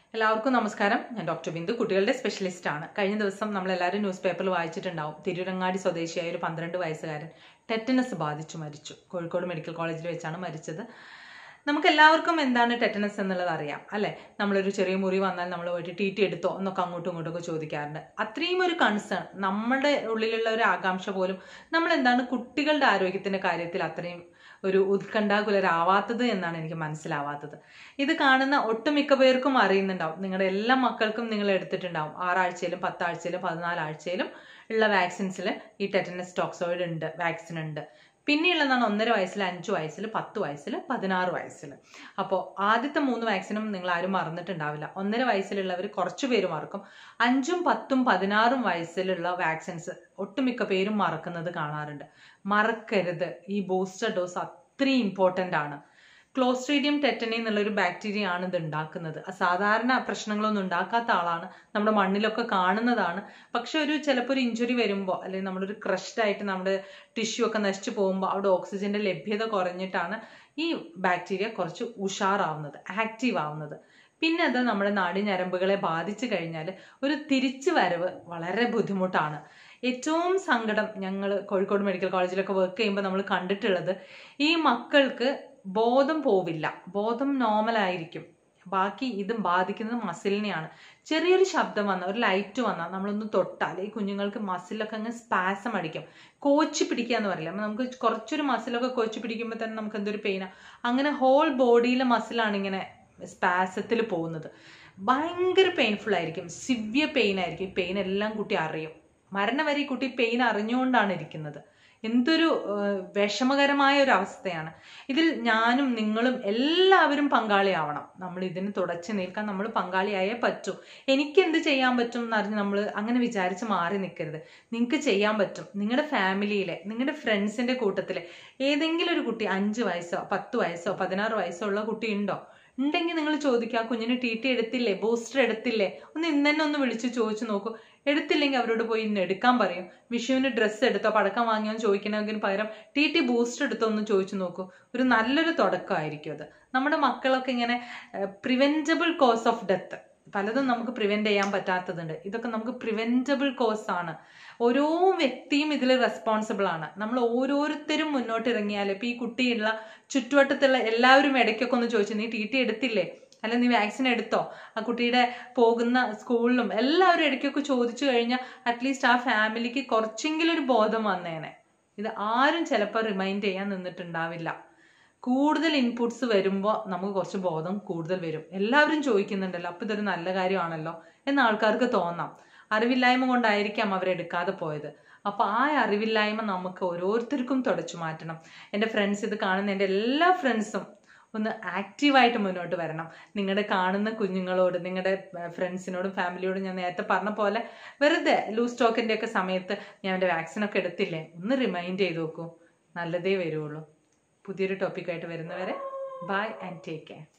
എല്ലാവർക്കും നമസ്കാരം. ഞാൻ ഡോക്ടർ ബിന്ദു, കുട്ടികളുടെ സ്പെഷ്യലിസ്റ്റ് ആണ്. കഴിഞ്ഞ ദിവസം നമ്മളെല്ലാവരും ന്യൂസ് പേപ്പറിൽ വായിച്ചിട്ടുണ്ടാവും. തിരൂരങ്ങാടി സ്വദേശിയായ ഒരു 12 വയസ്സുകാരൻ ടെറ്റനസ് ബാധിച്ചു മരിച്ചു. കോഴിക്കോട് മെഡിക്കൽ കോളേജിൽ വെച്ചാണ് മരിച്ചത്. നമുക്ക് എല്ലാവർക്കും എന്താണ് ടെറ്റനസ് എന്നുള്ളത് അറിയാം അല്ലേ? നമ്മളൊരു ചെറിയ മുറി വന്നാൽ നമ്മൾ പോയിട്ട് TT എടുത്തോ എന്നൊക്കെ അങ്ങോട്ടും ഇങ്ങോട്ടൊക്കെ ചോദിക്കാറുണ്ട്. അത്രയും ഒരു കൺസേൺ, നമ്മുടെ ഉള്ളിലുള്ള ഒരു ആകാംക്ഷ പോലും നമ്മൾ എന്താണ് കുട്ടികളുടെ ആരോഗ്യത്തിന്റെ കാര്യത്തിൽ അത്രയും ഒരു ഉത്കണ്ഠാകുലരാവാത്തത് എന്നാണ് എനിക്ക് മനസ്സിലാവാത്തത്. ഇത് കാണുന്ന ഒട്ടുമിക്ക പേർക്കും അറിയുന്നുണ്ടാവും. നിങ്ങളുടെ എല്ലാ മക്കൾക്കും നിങ്ങൾ എടുത്തിട്ടുണ്ടാവും. 6 ആഴ്ചയിലും 10 ആഴ്ചയിലും 14 ആഴ്ചയിലും ഉള്ള വാക്സിൻസിൽ ഈ ടെറ്റനസ് ടോക്സോയിഡ് ഉണ്ട്, വാക്സിൻ ഉണ്ട്. പിന്നെയുള്ളതാണ് 1.5 വയസ്സിൽ, 5 വയസ്സിൽ, 10 വയസ്സിൽ, 16 വയസ്സിൽ. അപ്പോൾ ആദ്യത്തെ 3 വാക്സിനും നിങ്ങൾ ആരും മറന്നിട്ടുണ്ടാവില്ല. 1.5 വയസ്സിലുള്ളവർ കുറച്ചു പേര് മറക്കും. 5ഉം 10ഉം 16ഉം വയസ്സിലുള്ള വാക്സിൻസ് ഒട്ടുമിക്ക പേരും മറക്കുന്നത് കാണാറുണ്ട്. മറക്കരുത്. ഈ ബൂസ്റ്റർ ഡോസ് അത്രയും ഇമ്പോർട്ടൻ്റ് ആണ്. ക്ലോസ്ട്രീഡിയം ടെറ്റനി എന്നുള്ളൊരു ബാക്ടീരിയ ആണ് ഇത് ഉണ്ടാക്കുന്നത്. സാധാരണ പ്രശ്നങ്ങളൊന്നും ഉണ്ടാക്കാത്ത ആളാണ്, നമ്മുടെ മണ്ണിലൊക്കെ കാണുന്നതാണ്. പക്ഷെ ചിലപ്പോൾ ഒരു ഇഞ്ചുറി വരുമ്പോൾ, അല്ലെങ്കിൽ നമ്മളൊരു ക്രഷ്ഡ് ആയിട്ട് നമ്മുടെ ടിഷ്യൂ ഒക്കെ നശിച്ചു പോകുമ്പോൾ അവിടെ ഓക്സിജന്റെ ലഭ്യത കുറഞ്ഞിട്ടാണ് ഈ ബാക്ടീരിയ കുറച്ച് ഉഷാറാവുന്നത്, ആക്റ്റീവ് ആവുന്നത്. പിന്നെ അത് നമ്മുടെ നാഡീഞരമ്പുകളെ ബാധിച്ചു കഴിഞ്ഞാൽ ഒരു തിരിച്ചു വരവ് വളരെ ബുദ്ധിമുട്ടാണ്. ഏറ്റവും സങ്കടം, ഞങ്ങൾ കോഴിക്കോട് മെഡിക്കൽ കോളേജിലൊക്കെ വർക്ക് ചെയ്യുമ്പോൾ നമ്മൾ കണ്ടിട്ടുള്ളത്, ഈ മക്കൾക്ക് ബോധം പോവില്ല, ബോധം നോർമലായിരിക്കും. ബാക്കി ഇത് ബാധിക്കുന്നത് മസിലിനെയാണ്. ചെറിയൊരു ശബ്ദം വന്നാൽ, ഒരു ലൈറ്റ് വന്നാൽ നമ്മളൊന്ന് തൊട്ടാൽ ഈ കുഞ്ഞുങ്ങൾക്ക് മസിലൊക്കെ അങ്ങ് സ്പാസം അടിക്കും. കോച്ചി പിടിക്കുക എന്ന് പറയില്ല, നമുക്ക് കുറച്ചൊരു മസിലൊക്കെ കോച്ചി പിടിക്കുമ്പോൾ തന്നെ നമുക്ക് എന്തൊരു പെയിനാണ്. അങ്ങനെ ഹോൾ ബോഡിയിലെ മസിലാണ് ഇങ്ങനെ സ്പാസത്തിൽ പോകുന്നത്. ഭയങ്കര പെയിൻഫുൾ ആയിരിക്കും, സിവിയർ പെയിൻ ആയിരിക്കും. ഈ പെയിൻ എല്ലാം കുട്ടി അറിയും. മരണം വരെ ഈ കുട്ടി പെയിൻ അറിഞ്ഞുകൊണ്ടാണ് ഇരിക്കുന്നത്. എന്തൊരു വിഷമകരമായ ഒരു അവസ്ഥയാണ്. ഇതിൽ ഞാനും നിങ്ങളും എല്ലാവരും പങ്കാളിയാവണം. നമ്മൾ ഇതിന് തുടച്ചു നിൽക്കാൻ നമ്മൾ പങ്കാളിയായേ പറ്റൂ. എനിക്ക് എന്ത് ചെയ്യാൻ പറ്റും എന്നറിഞ്ഞ് നമ്മൾ അങ്ങനെ വിചാരിച്ച് മാറി നിൽക്കരുത്. നിങ്ങൾക്ക് ചെയ്യാൻ പറ്റും. നിങ്ങളുടെ ഫാമിലിയിലെ, നിങ്ങളുടെ ഫ്രണ്ട്സിന്റെ കൂട്ടത്തിലെ ഏതെങ്കിലും ഒരു കുട്ടി 5 വയസ്സോ 10 വയസ്സോ 16 വയസ്സോ ഉള്ള കുട്ടി ഉണ്ടെങ്കിൽ നിങ്ങൾ ചോദിക്കുക, കുഞ്ഞിന് TT എടുത്തില്ലേ, ബൂസ്റ്റർ എടുത്തില്ലേ, ഒന്ന് ഇന്ന് തന്നെ ഒന്ന് വിളിച്ച് ചോദിച്ചു നോക്കൂ. എടുത്തില്ലെങ്കിൽ അവരോട് പോയി ഇന്ന് എടുക്കാൻ പറയും. വിഷുവിന് ഡ്രസ്സ് എടുത്തോ, പടക്കം വാങ്ങിയോ ചോദിക്കണമെങ്കിൽ പകരം TT ബൂസ്റ്റർ എടുത്തോ ഒന്ന് ചോദിച്ചു നോക്കൂ. ഒരു നല്ലൊരു തുടക്കമായിരിക്കും അത്. നമ്മുടെ മക്കളൊക്കെ ഇങ്ങനെ പ്രിവെന്റബിൾ കോസ് ഓഫ് ഡെത്ത്, പലതും നമുക്ക് പ്രിവെന്റ് ചെയ്യാൻ പറ്റാത്തതുണ്ട്. ഇതൊക്കെ നമുക്ക് പ്രിവെന്റബിൾ കോസ് ആണ്. ഓരോ വ്യക്തിയും ഇതിൽ റെസ്പോൺസിബിൾ ആണ്. നമ്മൾ ഓരോരുത്തരും മുന്നോട്ട് ഇറങ്ങിയാൽ, ഇപ്പൊ ഈ കുട്ടിയുള്ള ചുറ്റുവട്ടത്തുള്ള എല്ലാവരും ഇടയ്ക്കൊക്കെ ഒന്ന് ചോദിച്ചു, നീ TT എടുത്തില്ലേ, അല്ല നീ വാക്സിൻ എടുത്തോ, ആ കുട്ടിയുടെ പോകുന്ന സ്കൂളിലും എല്ലാവരും ഇടയ്ക്കൊക്കെ ചോദിച്ചു കഴിഞ്ഞാൽ അറ്റ്ലീസ്റ്റ് ആ ഫാമിലിക്ക് കുറച്ചെങ്കിലും ഒരു ബോധം വന്നേനെ. ഇത് ആരും ചിലപ്പോൾ റിമൈൻഡ് ചെയ്യാൻ നിന്നിട്ടുണ്ടാവില്ല. കൂടുതൽ ഇൻപുട്സ് വരുമ്പോൾ നമുക്ക് കുറച്ച് ബോധം കൂടുതൽ വരും. എല്ലാവരും ചോദിക്കുന്നുണ്ടല്ലോ, അപ്പൊ ഇതൊരു നല്ല കാര്യമാണല്ലോ എന്ന് ആൾക്കാർക്ക് തോന്നാം. അറിവില്ലായ്മ കൊണ്ടായിരിക്കാം അവരെടുക്കാതെ പോയത്. അപ്പൊ ആ അറിവില്ലായ്മ നമുക്ക് ഓരോരുത്തർക്കും തുടച്ചു മാറ്റണം. എൻ്റെ ഫ്രണ്ട്സ്, ഇത് കാണുന്ന എൻ്റെ എല്ലാ ഫ്രണ്ട്സും ഒന്ന് ആക്റ്റീവായിട്ട് മുന്നോട്ട് വരണം. നിങ്ങളുടെ കാണുന്ന കുഞ്ഞുങ്ങളോട്, നിങ്ങളുടെ ഫ്രണ്ട്സിനോടും ഫാമിലിയോടും ഞാൻ നേരത്തെ പറഞ്ഞ പോലെ വെറുതെ ലൂസ് ടോക്കിന്റെ ഒക്കെ സമയത്ത് ഞാൻ എൻ്റെ വാക്സിനൊക്കെ എടുത്തില്ലേ ഒന്ന് റിമൈൻഡ് ചെയ്ത് നോക്കൂ. നല്ലതേ വരുള്ളൂ. പുതിയൊരു ടോപ്പിക്കായിട്ട് വരുന്നവരെ ബൈ ആൻഡ് ടേക്ക് കെയർ.